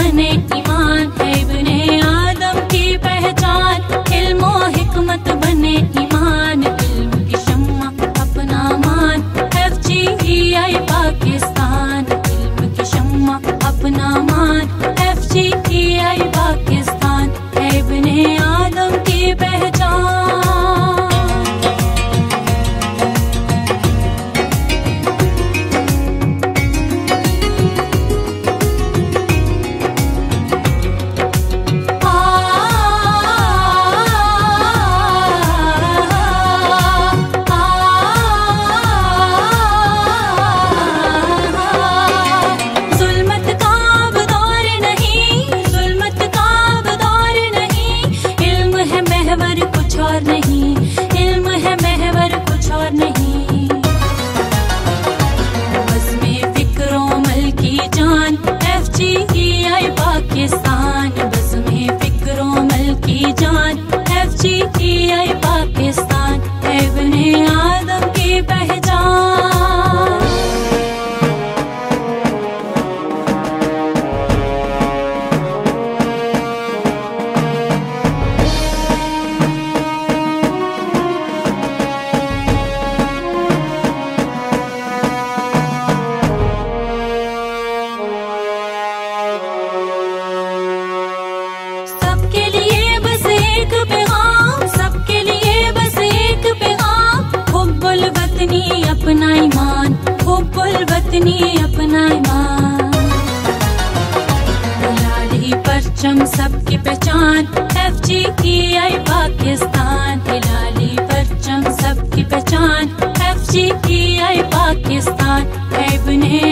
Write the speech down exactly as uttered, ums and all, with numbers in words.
बने ईमान है इब्ने आदम की पहचान। इल्म और हिकमत बने ईमान, इल्म की शम्मा अपना मान। एफ जी ई आई पाकिस्तान, इल्म की शम्मा अपना मान। एफ जी ई आई पाकिस्तान है इब्ने आदम की पहचान। नहीं इल्म है महवर कुछ और नहीं, बस में फिक्रो मल की जान। एफ जी ई आई पाकिस्तान, बस में फिक्रो मल की जान। एफ जी ई आई पाकिस्तान है इब्ने आदम की पहचान। अपना ईमान, हुब्बुल वतनी अपना ईमान। हिलाली परचम सबकी पहचान। एफ जी ई आई पाकिस्तान, हिलाली परचम सबकी पहचान। एफ जी ई आई पाकिस्तान है इब्ने